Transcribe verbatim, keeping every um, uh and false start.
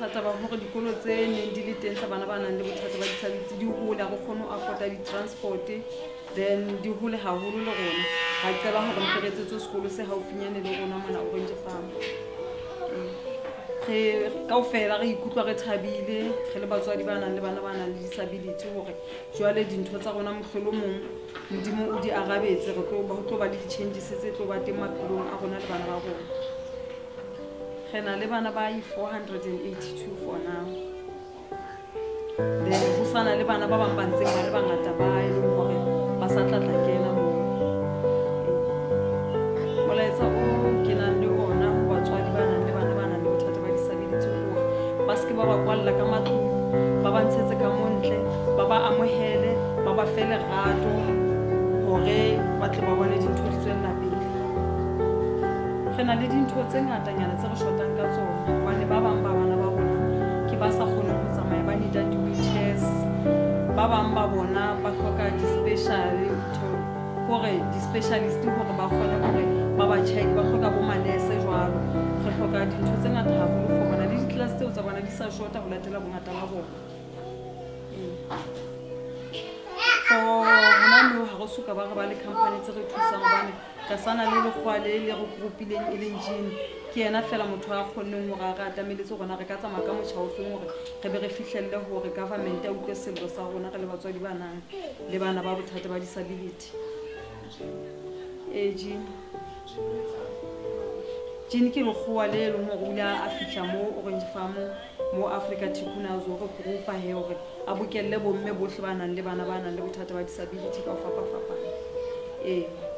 bothata ba hore dikolo tse neng di le teng tsa bana ba nang le bothata ba disability di hole go kgone go afford di-transport then di hole haholo le rona ga qeba hore mperetsetswe sekolo se haufinyane le rona mona Orange Farm re kaofela re ikutlwa re thabile re le batswadi ba nang le bana ba nang le disability hore jwale dintho tsa rona mohlolo mong modimo o di arabetse re tlo ba ho tlo ba le di-changes tse tlo ba teng maphelong a rona le bana ba rona re na le bana ba four hundred eighty-two for now then ho sana le bana ba bang ba ntseng ba le bangata ba e leng hore ba sa tla tla kena moo molaetsa o ke nang le ona ho batswadi ba nang le bana ba nang le bothata ba disability hore ba se ke ba ba kwalla ka matlong ba ba ntshetse ka montle ba ba amohele ba ba fele rato hore ba tle ba bone dintho di tswella pele re na le dintho tse ngatanyana tse re shotang ka tsona hobane ba bang ba bana ba rona ke ba sa kgone ho tsamaya ba need di-wheelchairs ba bang ba bona ba hloka di-special hore di-specialist hore ba kgone hore ba ba check ba hloka bo manese jwalo re hloka dintho tse ngata haholo for bona le di-class tseo tsa bona di sa shota ho latela bongata ba bona for hona moo ha re soka ba re ba le company tse re thusang hobane ka sana le lekgwa le le re groupileng e leng Gene ke yena fela motho a kgonneng hore a re atameletse rona re ka tsamaya ka motjha ofeng hore re be re fihlelle hore government ya utlwe sello sa rona re le batswadi ba nang le bana ba bothata ba disability e Gene Gene ke lekgwa le leng hore o ile a fihla mo Orange Farm mo Africa Tikuna zo go groupa he hore a bokelle bomme bohle ba nang le bana ba nang le bothata ba disability ka ho fapa fapana eh